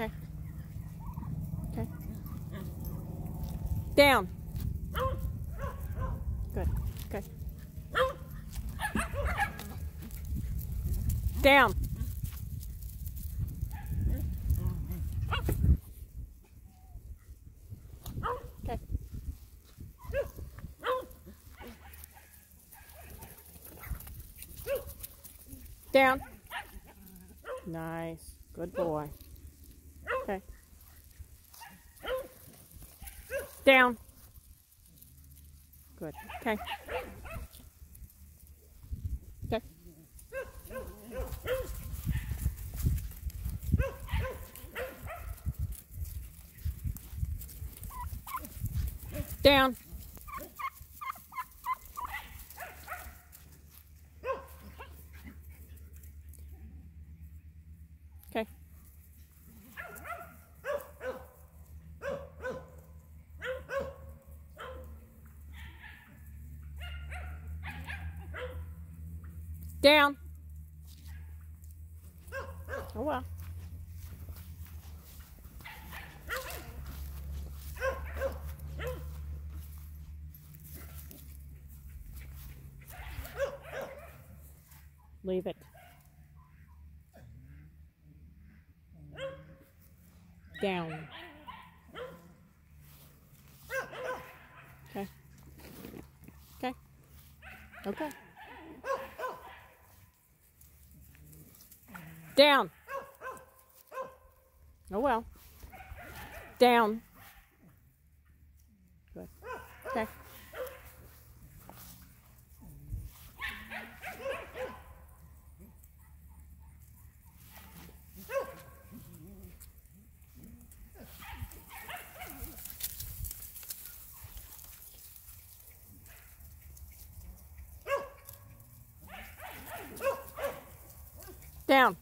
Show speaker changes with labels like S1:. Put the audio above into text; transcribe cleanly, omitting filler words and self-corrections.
S1: Okay. Okay. Down. Good. Okay. Down. Okay. Down. Nice. Good boy. Okay. Down. Good. Okay. Okay. Down. Okay. Down. Oh well. Leave it. Down. Okay. Okay. Okay. Down. Oh well. Down. Good. Okay. Down.